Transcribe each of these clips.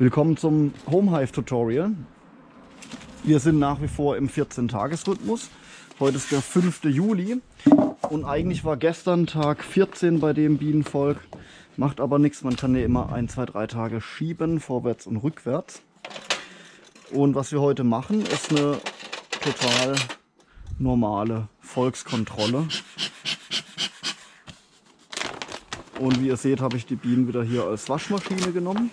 Willkommen zum Home Hive Tutorial. Wir sind nach wie vor im 14-Tages-Rhythmus. Heute ist der 5. Juli und eigentlich war gestern Tag 14 bei dem Bienenvolk. Macht aber nichts, man kann ja immer 1, 2, 3 Tage schieben, vorwärts und rückwärts. Und was wir heute machen, ist eine total normale Volkskontrolle. Und wie ihr seht, habe ich die Bienen wieder hier als Waschmaschine genommen,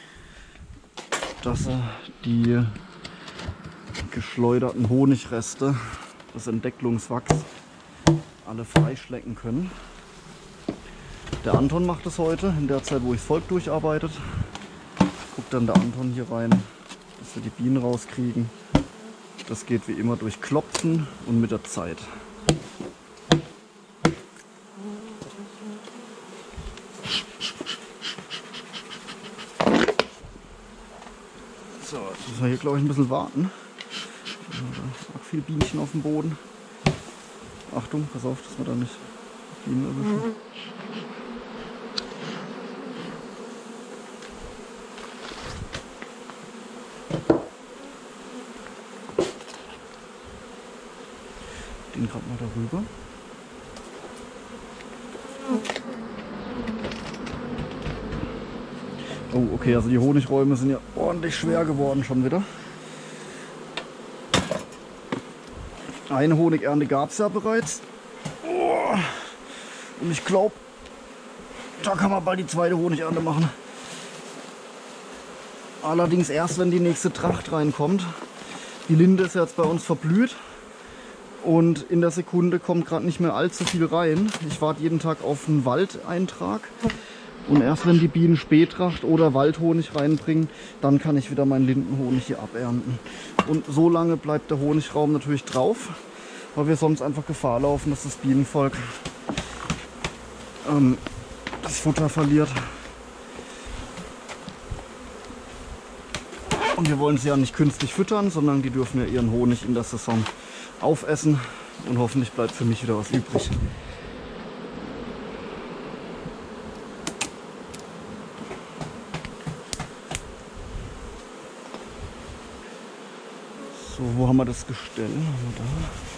dass sie die geschleuderten Honigreste, das Entdecklungswachs, alle freischlecken können. Der Anton macht es heute, in der Zeit, wo ich das Volk durcharbeitet. Guckt dann der Anton hier rein, dass wir die Bienen rauskriegen. Das geht wie immer durch Klopfen und mit der Zeit. So, jetzt müssen wir hier, glaube ich, ein bisschen warten. Da arg viele Bienchen auf dem Boden. Achtung, pass auf, dass wir da nicht Bienen erwischen. Den gerade mal darüber. Oh, okay, also die Honigräume sind ja ordentlich schwer geworden schon wieder. Eine Honigernte gab es ja bereits. Oh, und ich glaube, da kann man bald die zweite Honigernte machen. Allerdings erst, wenn die nächste Tracht reinkommt. Die Linde ist jetzt bei uns verblüht. Und in der Sekunde kommt gerade nicht mehr allzu viel rein. Ich warte jeden Tag auf einen Waldeintrag. Und erst wenn die Bienen Spättracht oder Waldhonig reinbringen, dann kann ich wieder meinen Lindenhonig hier abernten. Und so lange bleibt der Honigraum natürlich drauf, weil wir sonst einfach Gefahr laufen, dass das Bienenvolk das Futter verliert. Und wir wollen sie ja nicht künstlich füttern, sondern die dürfen ja ihren Honig in der Saison aufessen. Und hoffentlich bleibt für mich wieder was übrig. So, wo haben wir das Gestell? Haben wir da?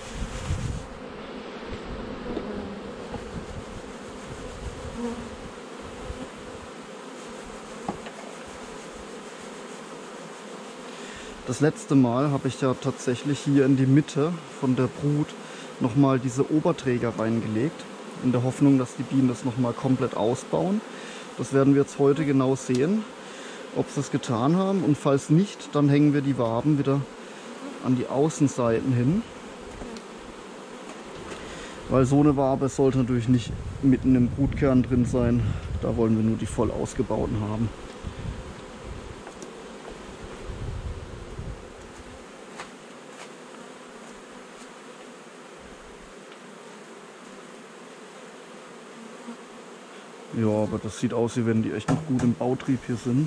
Das letzte Mal habe ich ja tatsächlich hier in die Mitte von der Brut nochmal diese Oberträger reingelegt, in der Hoffnung, dass die Bienen das nochmal komplett ausbauen. Das werden wir jetzt heute genau sehen, ob sie es getan haben, und falls nicht, dann hängen wir die Waben wieder an die Außenseiten hin, weil so eine Wabe sollte natürlich nicht mitten im Brutkern drin sein. Da wollen wir nur die voll ausgebauten haben. Ja, aber das sieht aus, wie wenn die echt noch gut im Bautrieb hier sind.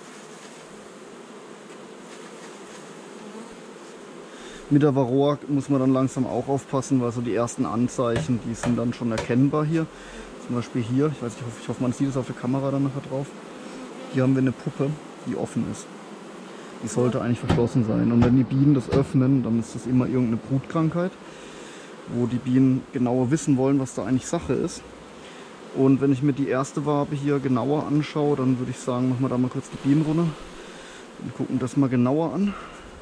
Mit der Varroa muss man dann langsam auch aufpassen, weil so die ersten Anzeichen, die sind dann schon erkennbar hier. Zum Beispiel hier, ich hoffe man sieht es auf der Kamera dann nachher drauf. Hier haben wir eine Puppe, die offen ist. Die sollte eigentlich verschlossen sein. Und wenn die Bienen das öffnen, dann ist das immer irgendeine Brutkrankheit, wo die Bienen genauer wissen wollen, was da eigentlich Sache ist. Und wenn ich mir die erste Wabe hier genauer anschaue, dann würde ich sagen, machen wir da mal kurz die Bienen runter und gucken das mal genauer an.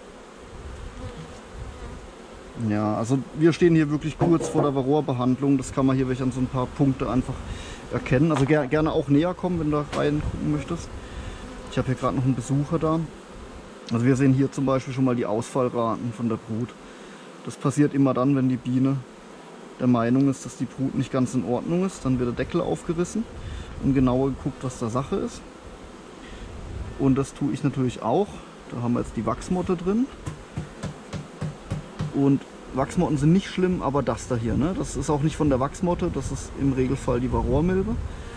Ja, also wir stehen hier wirklich kurz vor der Varroa-Behandlung. Das kann man hier wirklich an so ein paar Punkte einfach erkennen. Also gerne auch näher kommen, wenn du da rein gucken möchtest. Ich habe hier gerade noch einen Besucher da. Also wir sehen hier zum Beispiel schon mal die Ausfallraten von der Brut. Das passiert immer dann, wenn die Biene der Meinung ist, dass die Brut nicht ganz in Ordnung ist. Dann wird der Deckel aufgerissen und genauer geguckt, was da Sache ist. Und das tue ich natürlich auch. Da haben wir jetzt die Wachsmotte drin. Und Wachsmotten sind nicht schlimm, aber das da hier, ne? Das ist auch nicht von der Wachsmotte, das ist im Regelfall die Varroa-Milbe.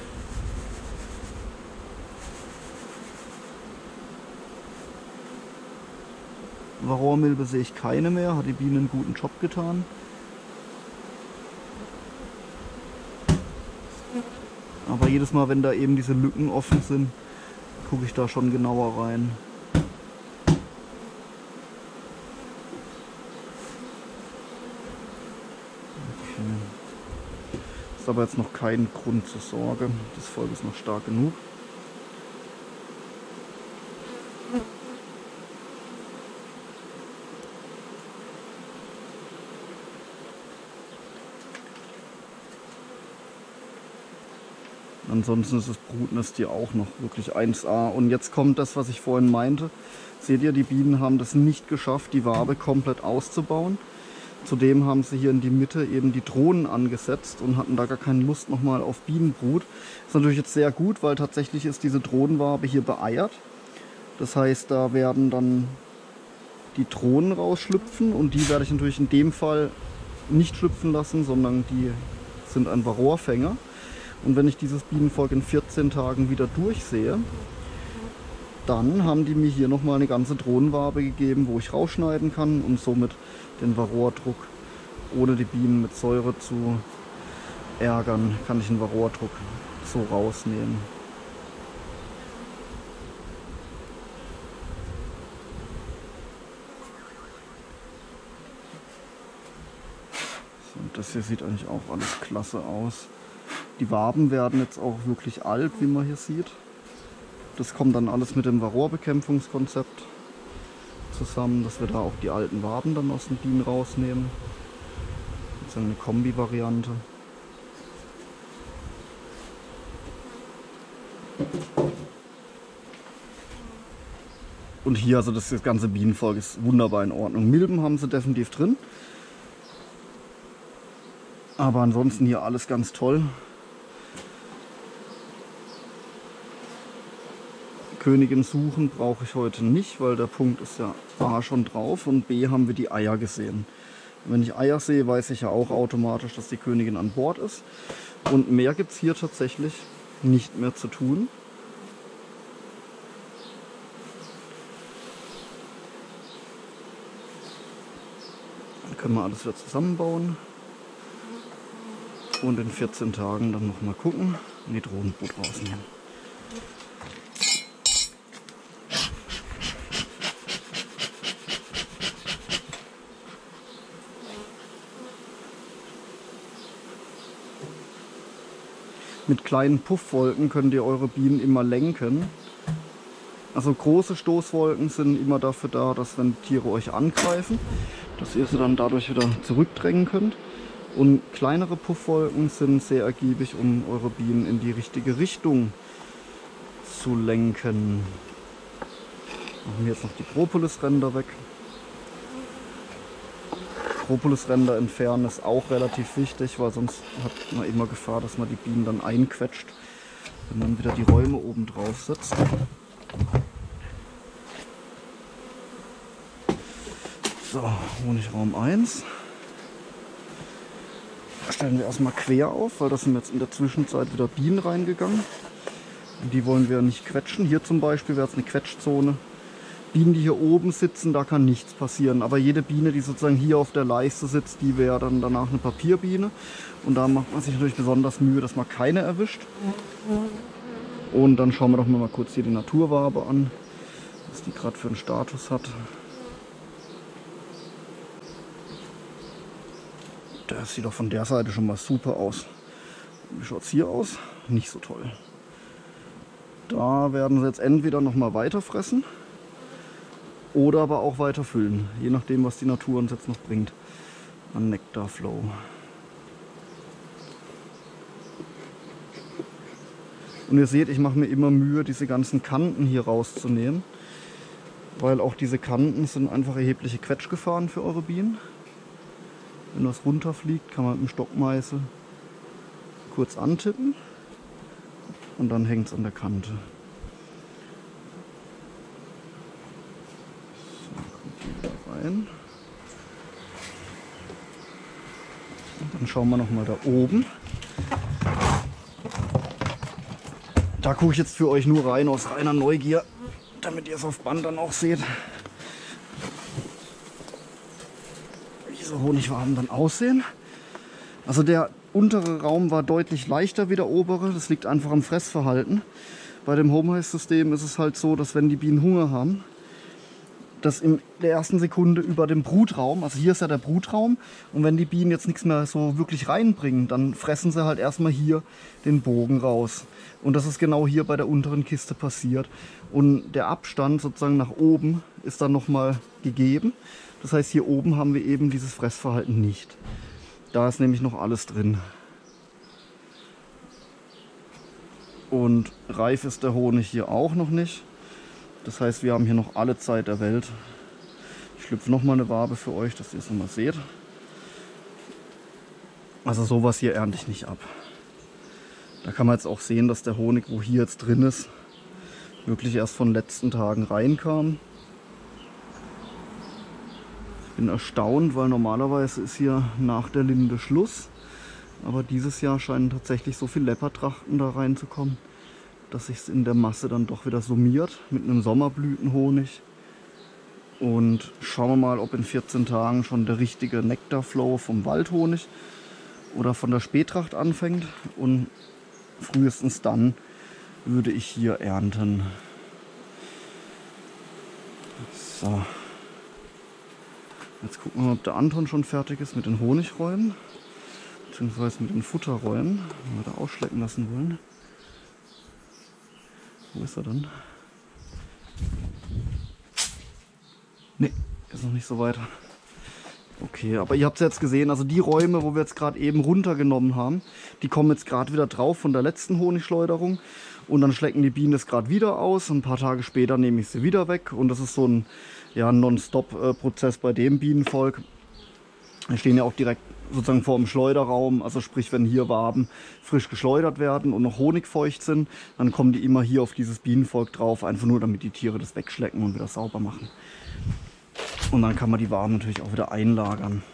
Varroa-Milbe sehe ich keine mehr, hat die Biene einen guten Job getan. Aber jedes Mal, wenn da eben diese Lücken offen sind, gucke ich da schon genauer rein. Okay. Ist aber jetzt noch kein Grund zur Sorge. Das Volk ist noch stark genug. Ansonsten ist das Brutnest hier auch noch wirklich 1A. Und jetzt kommt das, was ich vorhin meinte. Seht ihr, die Bienen haben das nicht geschafft, die Wabe komplett auszubauen. Zudem haben sie hier in die Mitte eben die Drohnen angesetzt und hatten da gar keine Lust nochmal auf Bienenbrut. Ist natürlich jetzt sehr gut, weil tatsächlich ist diese Drohnenwabe hier beeiert. Das heißt, da werden dann die Drohnen rausschlüpfen und die werde ich natürlich in dem Fall nicht schlüpfen lassen, sondern die sind ein Varroarfänger. Und wenn ich dieses Bienenvolk in 14 Tagen wieder durchsehe, dann haben die mir hier nochmal eine ganze Drohnenwabe gegeben, wo ich rausschneiden kann und somit den Varroardruck, ohne die Bienen mit Säure zu ärgern, kann ich den Varroardruck so rausnehmen. So, und das hier sieht eigentlich auch alles klasse aus. Die Waben werden jetzt auch wirklich alt, wie man hier sieht. Das kommt dann alles mit dem Varroa-Bekämpfungskonzept zusammen, dass wir da auch die alten Waben dann aus den Bienen rausnehmen. Das ist eine Kombi-Variante. Und hier, also das ganze Bienenvolk ist wunderbar in Ordnung. Milben haben sie definitiv drin. Aber ansonsten hier alles ganz toll. Königin suchen brauche ich heute nicht, weil der Punkt ist ja A schon drauf und B haben wir die Eier gesehen. Wenn ich Eier sehe, weiß ich ja auch automatisch, dass die Königin an Bord ist. Und mehr gibt es hier tatsächlich nicht mehr zu tun. Dann können wir alles wieder zusammenbauen. Und in 14 Tagen dann nochmal gucken und die Drohnenbrut rausnehmen. Mit kleinen Puffwolken könnt ihr eure Bienen immer lenken. Also große Stoßwolken sind immer dafür da, dass wenn Tiere euch angreifen, dass ihr sie dann dadurch wieder zurückdrängen könnt. Und kleinere Puffwolken sind sehr ergiebig, um eure Bienen in die richtige Richtung zu lenken. Machen wir jetzt noch die Propolisränder weg. Propolisränder entfernen ist auch relativ wichtig, weil sonst hat man immer Gefahr, dass man die Bienen dann einquetscht, wenn man wieder die Räume oben drauf setzt. So, Honigraum 1. Stellen wir erstmal quer auf, weil da sind jetzt in der Zwischenzeit wieder Bienen reingegangen. Und die wollen wir nicht quetschen. Hier zum Beispiel wäre es eine Quetschzone. Bienen, die hier oben sitzen, da kann nichts passieren. Aber jede Biene, die sozusagen hier auf der Leiste sitzt, die wäre dann danach eine Papierbiene. Und da macht man sich natürlich besonders Mühe, dass man keine erwischt. Und dann schauen wir doch mal kurz hier die Naturwabe an, was die gerade für einen Status hat. Das sieht doch von der Seite schon mal super aus. Wie schaut es hier aus? Nicht so toll. Da werden sie jetzt entweder noch mal weiter fressen oder aber auch weiter füllen, je nachdem, was die Natur uns jetzt noch bringt an Nektarflow. Und ihr seht, ich mache mir immer Mühe, diese ganzen Kanten hier rauszunehmen, weil auch diese Kanten sind einfach erhebliche Quetschgefahren für eure Bienen. Wenn was runterfliegt, kann man mit dem Stockmeißel kurz antippen und dann hängt es an der Kante. Rein. Und dann schauen wir noch mal da oben. Da gucke ich jetzt für euch nur rein aus reiner Neugier, damit ihr es auf Band dann auch seht, wie diese Honigwaben dann aussehen. Also der untere Raum war deutlich leichter wie der obere. Das liegt einfach am Fressverhalten. Bei dem Home-Hive-System ist es halt so, dass wenn die Bienen Hunger haben, das in der ersten Sekunde über dem Brutraum, also hier ist ja der Brutraum, und wenn die Bienen jetzt nichts mehr so wirklich reinbringen, dann fressen sie halt erstmal hier den Bogen raus. Und das ist genau hier bei der unteren Kiste passiert. Und der Abstand sozusagen nach oben ist dann nochmal gegeben. Das heißt, hier oben haben wir eben dieses Fressverhalten nicht. Da ist nämlich noch alles drin. Und reif ist der Honig hier auch noch nicht. Das heißt, wir haben hier noch alle Zeit der Welt. Ich schlüpfe nochmal eine Wabe für euch, dass ihr es nochmal seht. Also sowas hier ernte ich nicht ab. Da kann man jetzt auch sehen, dass der Honig, wo hier jetzt drin ist, wirklich erst von den letzten Tagen reinkam. Ich bin erstaunt, weil normalerweise ist hier nach der Linde Schluss. Aber dieses Jahr scheinen tatsächlich so viele Leopardtrachten da reinzukommen, dass sich es in der Masse dann doch wieder summiert mit einem Sommerblütenhonig. Und schauen wir mal, ob in 14 Tagen schon der richtige Nektarflow vom Waldhonig oder von der Spättracht anfängt. Und frühestens dann würde ich hier ernten. So. Jetzt gucken wir mal, ob der Anton schon fertig ist mit den Honigräumen, beziehungsweise mit den Futterräumen, wenn wir da ausschlecken lassen wollen. Wo ist er dann? Ne, ist noch nicht so weit. Okay, aber ihr habt es jetzt gesehen, also die Räume, wo wir jetzt gerade eben runtergenommen haben, die kommen jetzt gerade wieder drauf von der letzten Honigschleuderung. Und dann schlecken die Bienen das gerade wieder aus. Und ein paar Tage später nehme ich sie wieder weg. Und das ist so ein Non-Stop-Prozess bei dem Bienenvolk. Wir stehen ja auch direkt sozusagen vor dem Schleuderraum. Also sprich, wenn hier Waben frisch geschleudert werden und noch honigfeucht sind, dann kommen die immer hier auf dieses Bienenvolk drauf. Einfach nur, damit die Tiere das wegschlecken und wieder sauber machen. Und dann kann man die Waben natürlich auch wieder einlagern.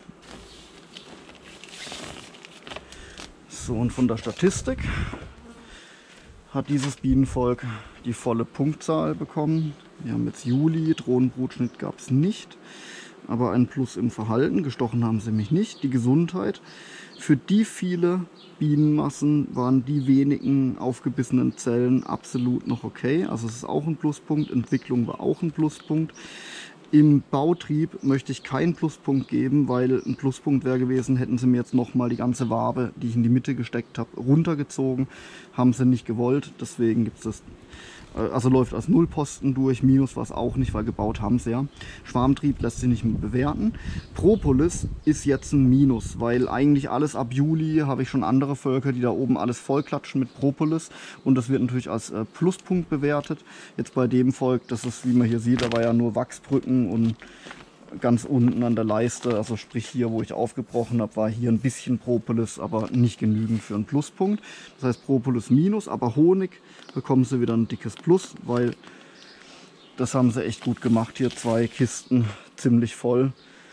So, und von der Statistik hat dieses Bienenvolk die volle Punktzahl bekommen. Wir haben jetzt Juli, Drohnenbrutschnitt gab es nicht, aber ein Plus im Verhalten, gestochen haben sie mich nicht. Die Gesundheit, für die viele Bienenmassen waren die wenigen aufgebissenen Zellen absolut noch okay. Also es ist auch ein Pluspunkt, Entwicklung war auch ein Pluspunkt. Im Bautrieb möchte ich keinen Pluspunkt geben, weil ein Pluspunkt wäre gewesen, hätten sie mir jetzt nochmal die ganze Wabe, die ich in die Mitte gesteckt habe, runtergezogen. Haben sie nicht gewollt, deswegen gibt es das. Also läuft als Nullposten durch, Minus war es auch nicht, weil gebaut haben sie ja. Schwarmtrieb lässt sich nicht mehr bewerten. Propolis ist jetzt ein Minus, weil eigentlich alles ab Juli habe ich schon andere Völker, die da oben alles vollklatschen mit Propolis. Und das wird natürlich als Pluspunkt bewertet. Jetzt bei dem Volk, das ist, wie man hier sieht, da war ja nur Wachsbrücken und ganz unten an der Leiste, also sprich hier, wo ich aufgebrochen habe, war hier ein bisschen Propolis, aber nicht genügend für einen Pluspunkt. Das heißt Propolis minus, aber Honig bekommen sie wieder ein dickes Plus, weil das haben sie echt gut gemacht. Hier 2 Kisten ziemlich voll.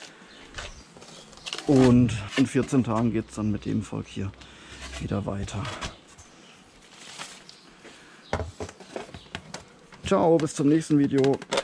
Und in 14 Tagen geht es dann mit dem Volk hier wieder weiter. Ciao, bis zum nächsten Video.